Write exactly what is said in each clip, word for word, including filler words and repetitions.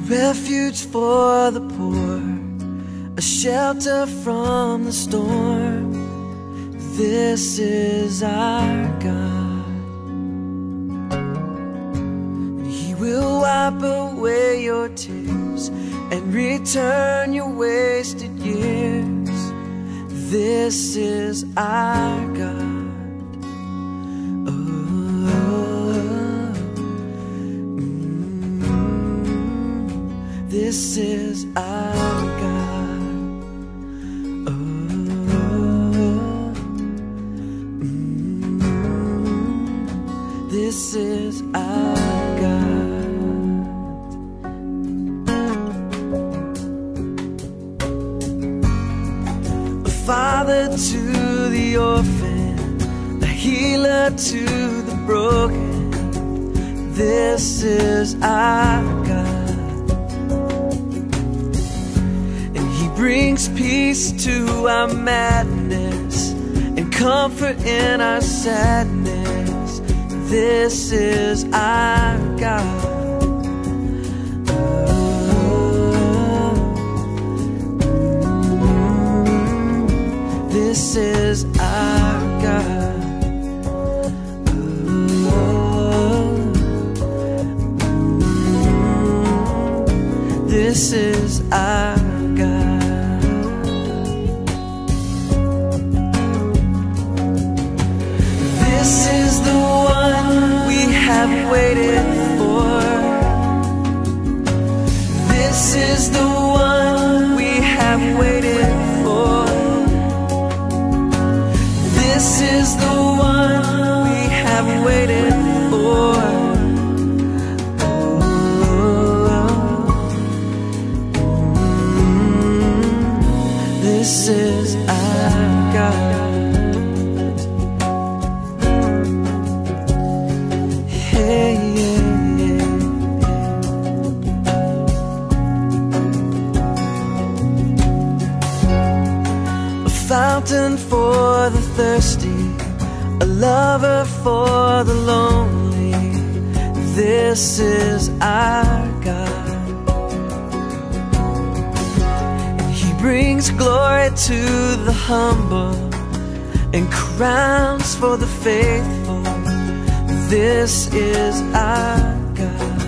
refuge for the poor, a shelter from the storm. This is our God. He will wipe away your tears and return your wasted years. This is our God. Oh, mm, this is our God. Oh, mm, this is our God. Father to the orphan, a healer to the broken. This is our God. And He brings peace to our madness and comfort in our sadness. This is our God. This is our God. Oh, this is our God. This is the one we have waited for. This is the one we have waited for. This is the one we have waited for. Oh, this is our God. Hey, yeah, yeah, yeah. A fountain for the thirsty, a lover for the lonely. This is our God. And He brings glory to the humble and crowns for the faithful. This is our God.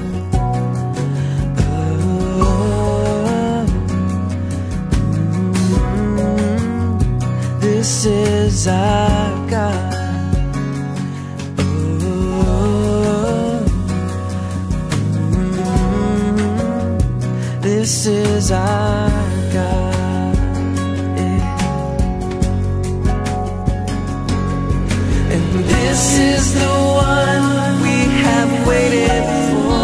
Oh, mm, this is our God. This is our God, yeah. And this is the one we have waited for.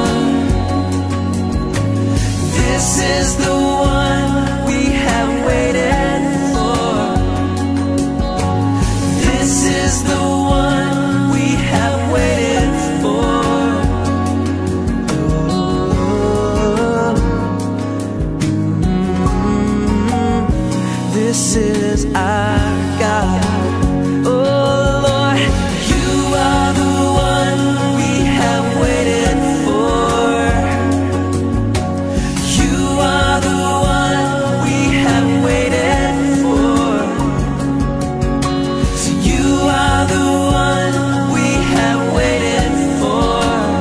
This is the one we have waited for. This is the one we have waited for. This is our God. Oh Lord, You are the one we have waited for. You are the one we have waited for. So You are the one we have waited for.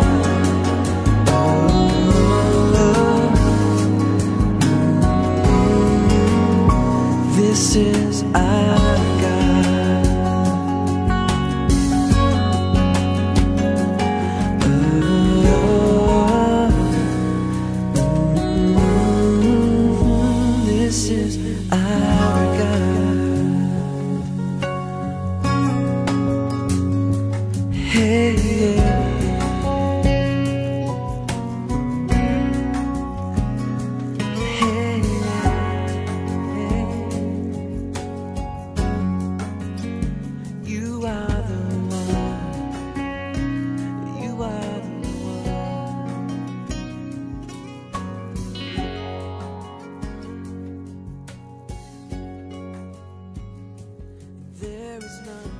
This is our God. Oh, this is our God. Hey, yeah. There is none.